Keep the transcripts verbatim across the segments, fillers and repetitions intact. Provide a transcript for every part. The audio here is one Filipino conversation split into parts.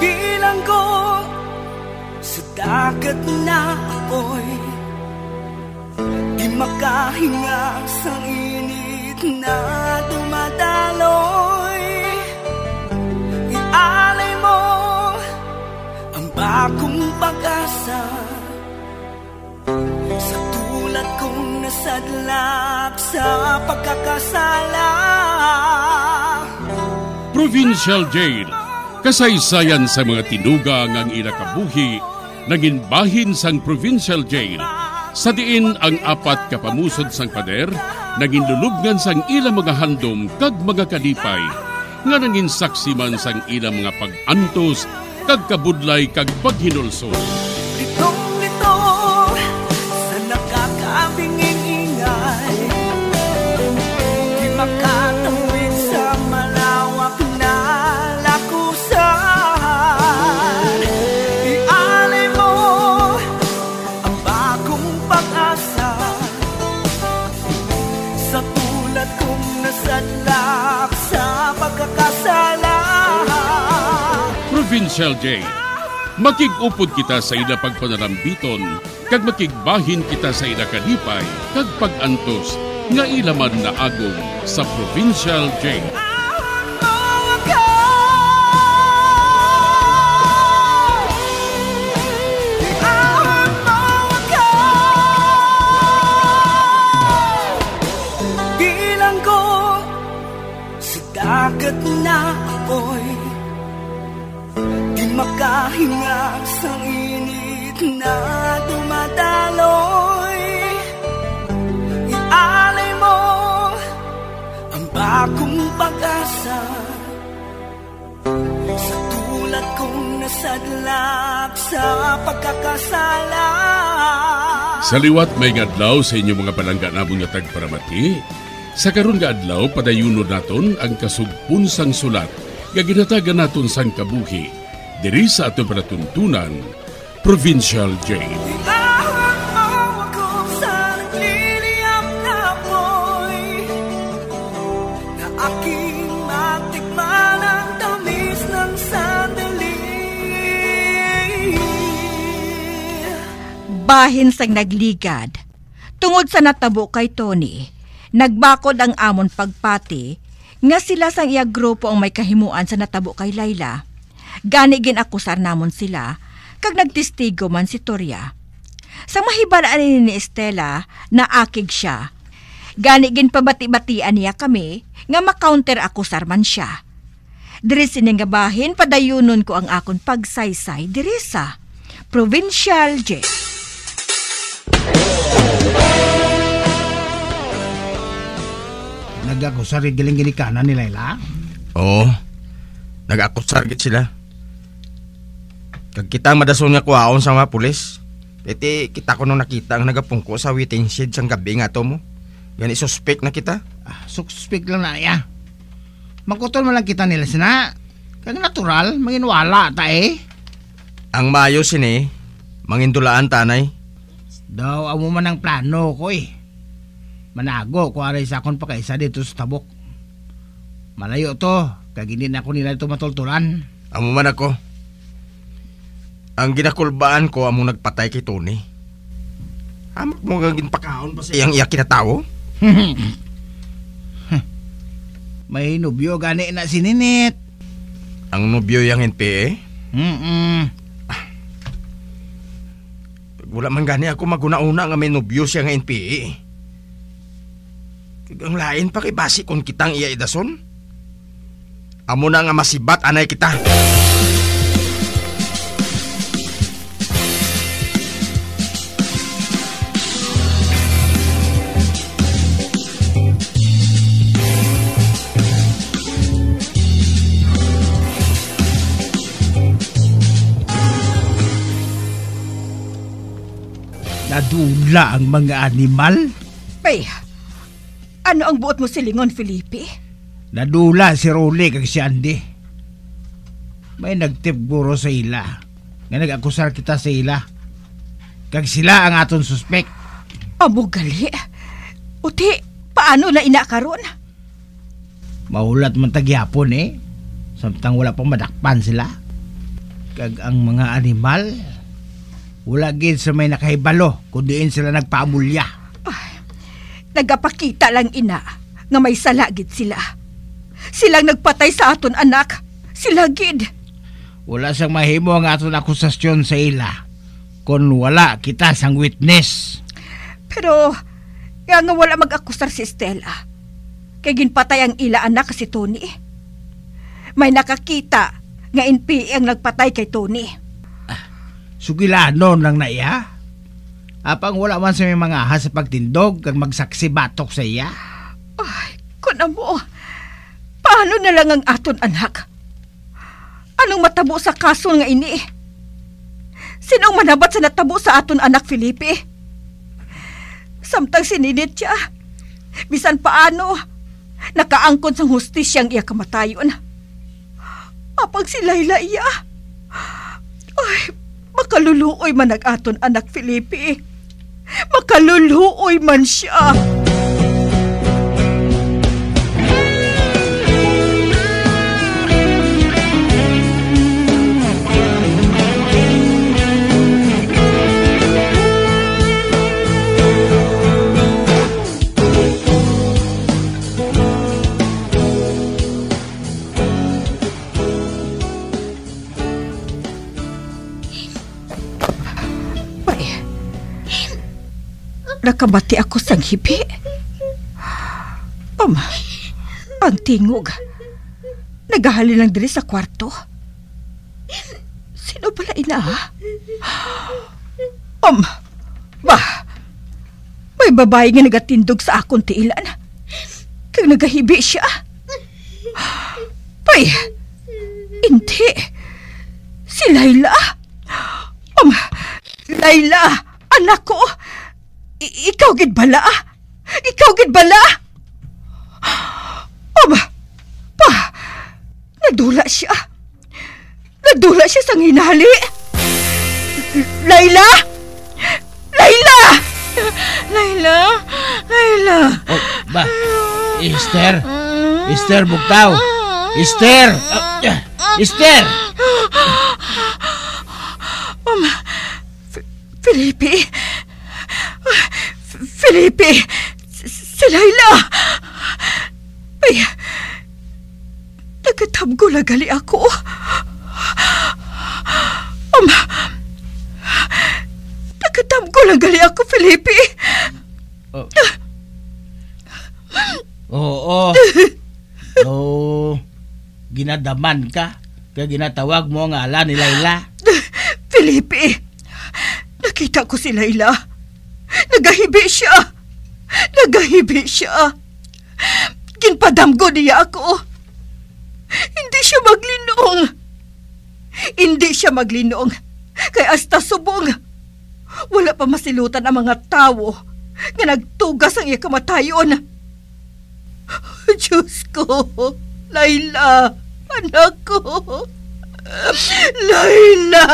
Bilanggo sa dagat na apoy, di makahinga sa init na dumadaloy. Ialay mo ang bagong pag-asa sa tulad kong nasadlak sa pagkakasala. Provincial Jail, kasaysayan sa mga tinugang ang inakabuhi, naging bahin sang Provincial Jail. Sa diin ang apat kapamusod sang pader, naging lulubngan sang ilang mga handom kag mga kalipay, nga naging saksi man sang ilang mga pag-antos, kag kabudlay kag paghinulsol. Litong-lito sa nakakabinging ingay, di makatawid sa malawak na lakusan. Ialay mo ang bagong pag-asa sa tulad kong nasadlak sa pagkakasala. Provincial Jail, makig-upod kita sa ila pagpanarambiton, kag makigbahin kita sa ila kalipay, kag pag-antos, nga ilaman na agong sa Provincial Jail. Bilanggo sa dagat na apoy, di makahinga sa init na dumadaloy. Ialay mo ang bagong pag-asa sa tulad kong nasadlak sa pagkakasala. Sa liwat may adlaw sa inyong mga palangganabong nga tagparamati. Sa karon nga adlaw, padayunon naton ang kasugpun sang sulat nga ginatagan naton sang kabuhi diri sa atong panatuntunan, Provincial Jail. Iahon mo ako sa nagliliyap na apoy, na aking matikman ang tamis ng sandali. Bahin sang nagligad, tungod sa natabo kay Tony, nagbakod ang amon pagpati, nga sila sang iya grupo ang may kahimuan sa natabo kay Layla. Gani ginakusar namon sila, kag nagtestigo man si Toria. Sa mahibalaan ni Estela, na akig siya. Gani ginpabati-batian niya kami, nga makounter akusar man siya. Diri sining gabahin, padayunon ko ang akon pagsaysay diri sa Provincial Jail. Nag-akusar yung giling-gilikanan ni Layla? Oo, nag-akusar git sila. Kag kitang madason nga kuhaon sa mga pulis. Iti kita ko nung nakita ang nagapungko sa waiting shed sang gabi nga to mo. Gani suspect na kita. Ah, suspect lang na ya. Magkutol mo lang kita nila sina. Kag natural, manginwala ta eh. Ang mayo sini, mangindulaan tanay. Daw amo man ang plano ko eh. Manago ko aray sa akon pa kaisa dito sa tabok. Malayo to, kag hindi na ako nila ito matultulan. Amo man ako. Ang ginakulbaan ko among nagpatay kay Tony. Hamak mo nga ginpakaon pa sa iyang iya kinatawo? May nobyo gani na si Ninit. Ang nobyo yang N P A? Mm-mm. Ah. Wala man gani ako maguna-una nga may nobyo siya nga N P A. Ang lain pa kay basi kon kitang iya idason. Amo na nga masibat anay kita. Nadula ang mga animal? Ay, ano ang buot mo silingon, Felipe? Nadula si Rolly kag si Andy. May nagtip guro sa ila. Nga nag-akusar kita sa ila. Kag sila ang aton suspek. Amo gali. Uti, paano na inakaron? Mahulat man tagyapon eh. Samtang wala pang madakpan sila. Kag ang mga animal, wala gid sa may nakahibalo kung diin sila nagpaamulya. Ay, nagapakita lang ina nga may salagid sila. Silang nagpatay sa aton anak. Sila gid. Wala sang mahimo ang aton akusasyon sa ila kung wala kita sang witness. Pero nga nga wala mag-akusar si Stella. Kay ginpatay ang ila anak si Tony. May nakakita nga N P A ang nagpatay kay Tony. Ah, sugilano lang na iya. Apang wala man sa may mga ahas sa pagtindog kag magsaksi batok sa iya. Ay, kuna mo. Paano na lang ang aton anak? Anong matabo sa kaso nga ini? Sinong manabat sa natabo sa aton anak, Felipe? Samtang sininit siya. Bisan paano, nakaangkon sang hustisyang iya kamatayon. Apag si Layla iya. Ay, makaluluoy man ang aton anak, Felipe. Makaluluoy man siya. Nakabati ako sang hibi. Um, ang tingog. Nagahali lang diri sa kwarto. Sino pala ina? Um, bah, may babae nga nagatindog sa akong tiilan. Kaya nagahibi siya. Pay, hindi. Si Layla. Um, Layla, anak ko. I- ikaw gid bala? Ikaw gid bala? Aba, pa, nadula siya. Nadula siya sa hinali. Layla? Layla! Layla? Layla? Oh, ba? Esther? Esther, bugtaw. Esther! Uh, uh, Esther! Um, F- Felipe? Felipe! Si Layla! Ay, nagatamgo na gali ako. Um, nagatamgo na gali ako, Felipe. Oh. Oo. Oh, ginadaman ka. Kaya ginatawag mo ang ala ni Layla. Felipe, nakita ko si Layla. Nagahibi siya. Nagahibi siya. Ginpadamgo niya ako. Hindi siya maglinong. Hindi siya maglinong. Kaya hasta subong. Wala pa masilutan ang mga tao nga nagtugas ang iya kamatayon. Diyos ko, Layla, anak ko. Layla!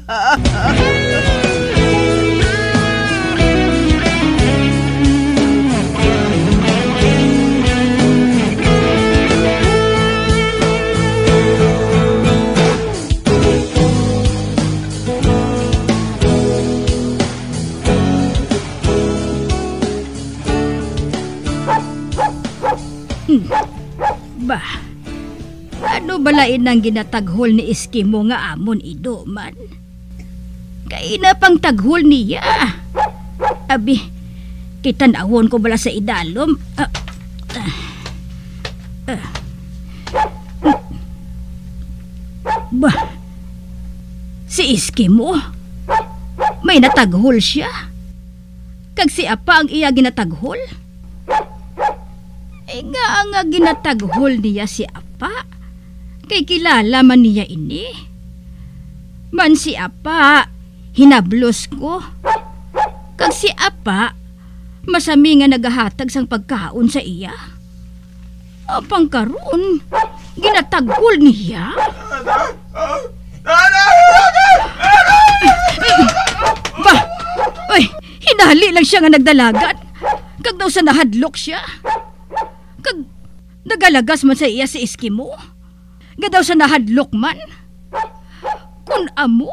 Bah, ano balain ang ginataghol ni Eskimo nga amon ido man? Kaina pang taghol niya. Abi, kitanawon ko bala sa idalom. Uh, uh, uh. Bah, si Eskimo, may nataghol siya. Kag si apa ang iya ginataghol? E nga nga ginataghol niya si apa. Kay kilala man niya ini. Man si apa, hinablos ko. Kag si apa, masami nga nagahatag sang pagkaon sa iya. Apang karon, ginataghol niya. Ba, oy, hinali lang siya nga nagdalagan. Kag daw sa nahadlok siya. Kag nagalagas man sa iya si Eskimo. Nga daw sa nahadlok man. Kun amo,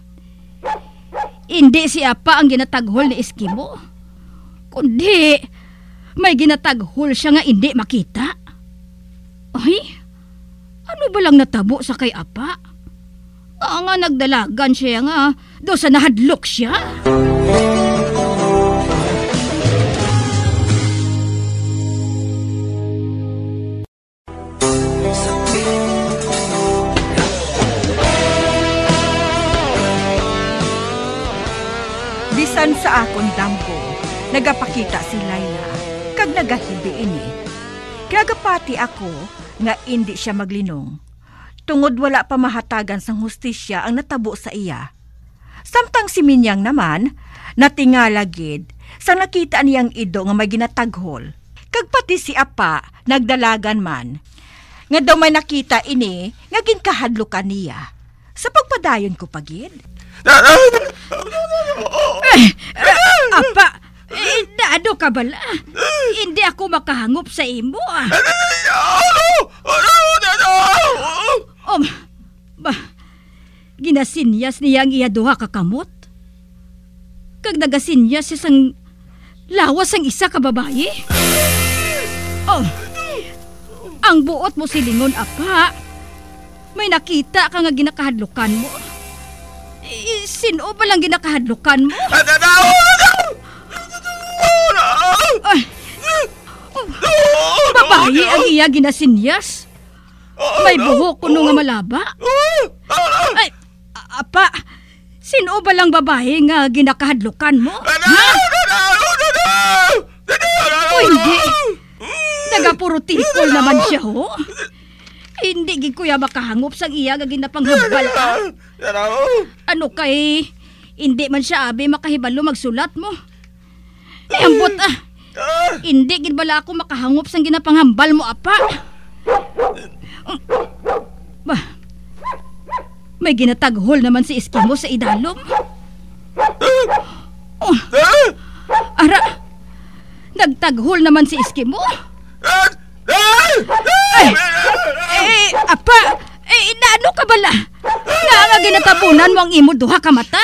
hindi si Apa ang ginataghol ni Eskimo, kundi may ginataghol siya nga hindi makita. Ay, ano ba lang natabo sa kay Apa? Nga nga nagdalagan siya nga do sa nahadlok siya. Bisan sa akong dampo, nagapakita si Laila, kag nagahibi ini. Gagapati ako nga hindi siya maglinong. Tungod wala pa mahatagan sang hustisya ang natabo sa iya. Samtang si Minyang naman, natingalagid sa nakita niyang ido nga may ginataghol. Kag pati si Apa, nagdalagan man. Nga daw may nakita ini, nga ginkahadlukan niya. Sa pagpadayon ko pagid. Eh, Apa, eh, naano ka bala? Hindi ako makahangop sa imo ah. Um, ba, ginasinyas niya ang iya duha kakamot. Kag nagasinyas siya sang lawas ang isa ka babae. Oh, ang buot mo silingon, Apa. May nakita ka nga ginakahadlukan mo. Eh, sino ba lang ginakahadlukan mo? Ay, oh, babae ang iya ginasinyas. May buhok kuno nga malaba. Ay, Apa, sino ba lang babae nga ginakahadlukan mo? Ha? O hindi. Nagapuro tikol naman siya, ho? Hindi gid kuya makahangop sang iya nga ginapanghambal ka. Ano kay hindi man siya abi makahibalo magsulat mo. Eh, ambot ah. Hindi gid bala ako makahangop sang ginapanghambal mo, Apa. Bah, may ginataghol naman si Eskimo sa idalom. Oh, ara, nagtaghol naman si Eskimo. Ay, eh, Apa, eh, naano ka bala? Nga nga ginatabunan mo ang imo duha ka mata?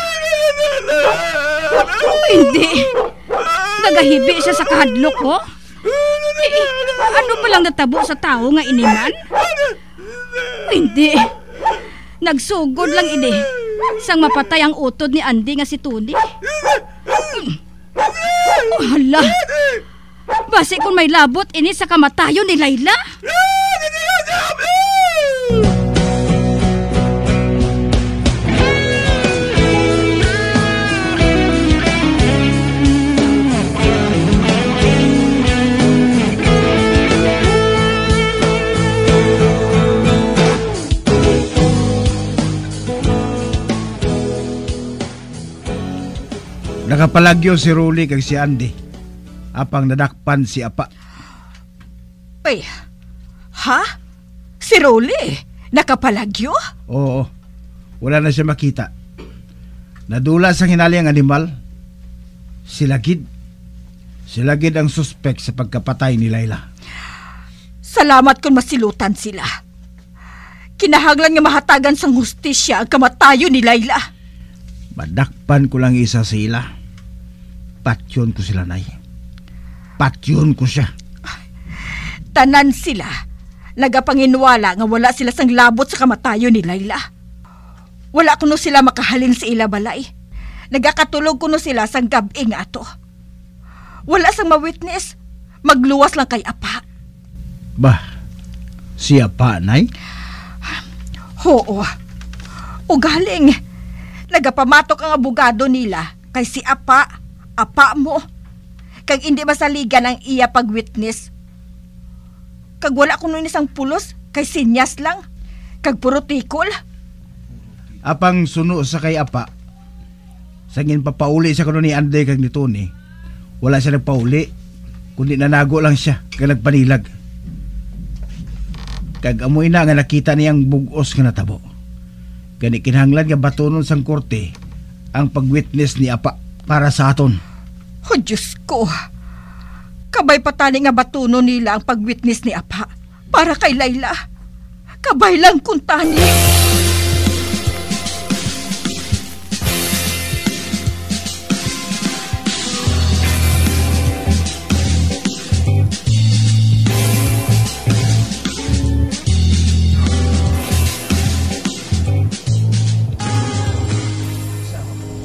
Hindi. Nagahibi siya sa kahadlok, ho? Eh, ano ba lang natabo sa tao nga iniman? Hindi. Nagsugod lang ini. Sang mapatay ang utod ni Andy nga si Tony. Oh, hala. Basi kung may labot ini sa kamatayon ni Laila. Nakapalagyo si Rolly kag si Andy. Apang nadakpan si Apa. Ay, ha? Si Rolly? Nakapalagyo? Oo, wala na siya makita. Nadula sa hinali ang animal. Silagid. Silagid ang suspek sa pagkapatay ni Laila. Salamat kung masilutan sila. Kinahanglan nga mahatagan sang hustisya ang kamatayo ni Laila. Madakpan ko lang isa sa ila. Patyon ko sila, Nay. Patyon ko siya. Tanan sila. Nagapanginwala nga wala sila sang labot sa kamatayo ni Laila. Wala kuno sila makahalin sa ila balay. Nagakatulog kuno sila sang gabi nga ato. Wala sang ma-witness. Magluwas lang kay Apa. Bah, si Apa, Nay? Oo. O galing. Nagapamatok ang abogado nila kay si Apa. Apa mo. Kag hindi masaligan ang iya pag-witness. Kag wala kuno isang pulos kay sinyas lang. Kag puro tikol. Apang suno sa kay Apa. Sangin papauli sa kuno ni Andy kag ni Tony. Wala siya nagpauli. Kundi nanago lang siya kag nagpanilag. Kag amoy na nga nakita niyang bugos nga natabo. Gani kinahanglan nga batonon sang korte ang pag-witness ni Apa para sa aton. Oh, Diyos ko. Kabay patani nga batuno nila ang pag-witness ni Apa para kay Laila. Kabay lang kung tani.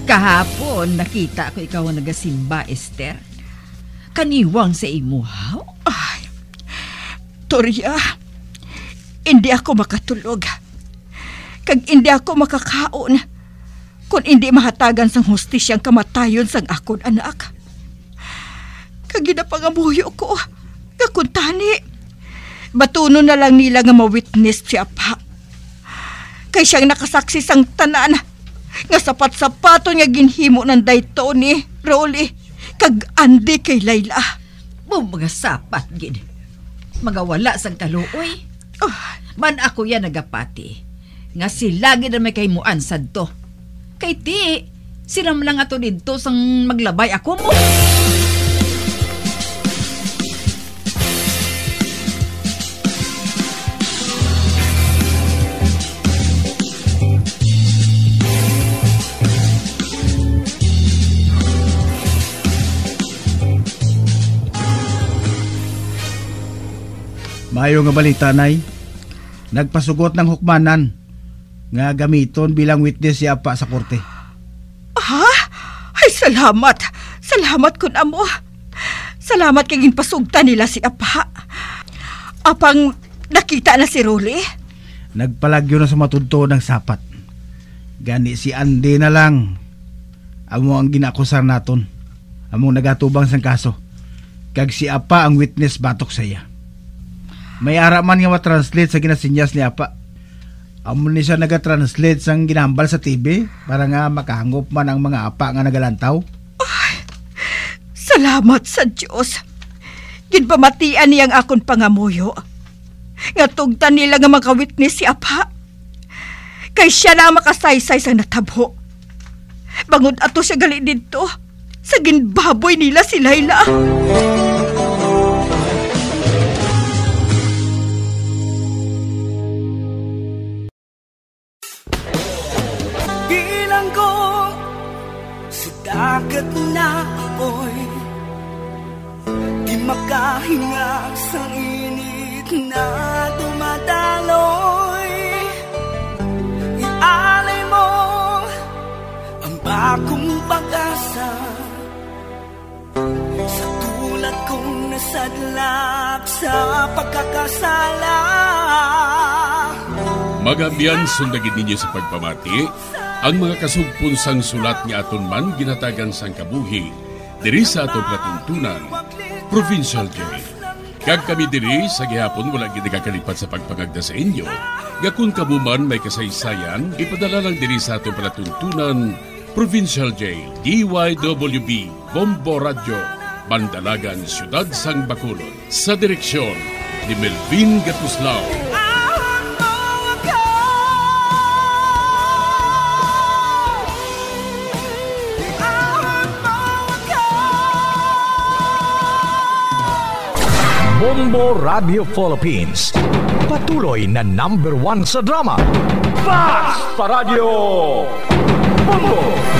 Kahapon, nakita ko ikaw ang nagasimba, Esther. Kaniwang sa imuhaw. Ay, Toria, hindi ako makatulog. Kag hindi ako makakaon kung hindi mahatagan sang hustisyang kamatayon sang akon anak. Kag ginapangamuyo ko, kakuntani. Batuno na lang nila nga ma-witness si Apa. Kay siyang nakasaksi sang tanan nga sapat-sapaton nga ginhimo ng dayto ni Rolly kag Andy kay Layla. Mo mga sapat gid. Mga wala sang kaluoy. Oh, Man ako yan nagapati. Nga sila gid may kaymuan sadto. Kay ti siram lang ato didto sang maglabay ako mo. Mayo nga balita, Nay. Nagpasugot ng hukmanan nga gamiton bilang witness si Apa sa korte. ha? Ay, salamat. Salamat kun amo. Salamat kay ginpasugta nila si Apa. Apang nakita na si Rolly? Nagpalagyo na sa matudto ng sapat. Gani si Andy na lang amo ang ginakusar naton. Among nagatubang sang kaso. Kag si Apa ang witness batok sa iya. May ara man nga ma-translate sa ginasinyas ni Apa. Amo ni siya naga-translate sang ginambal sa T V para nga makahangop man ang mga apa nga nagalantaw. Ay, salamat sa Diyos. Ginpamatian niyang akon pangamuyo. Nga tugtan nila nga makawitness si Apa. Kay siya na makasaysay sa natabo. Bangod ato siya gali dito sa ginbaboy nila si Layla. Dagat na apoy, di makahinga sa init na dumadaloy. Ialay mo ang bagong pag-asa sa tulad kong nasadlak sa pagkakasala. Magabiyan sundagin ninyo sa pagpamati ang mga kasugpon sang sulat ni aton man ginatagan sang kabuhi diri sa aton platuntunan, Provincial Jail. Kag kami diri sa gihapon wala gid nagakalipat sa pagpangagda sa inyo. Gakun kamo man may kasaysayan, ipadala lang diri sa aton platuntunan, Provincial Jail, D Y W B, Bombo Radio, Bandalagan, Siyudad sang Bacolod. Sa direksyon ni Melvin Gatuslao. Bombo Radio Philippines. Patuloy na number one sa drama. Fast pa Radio! Bombo!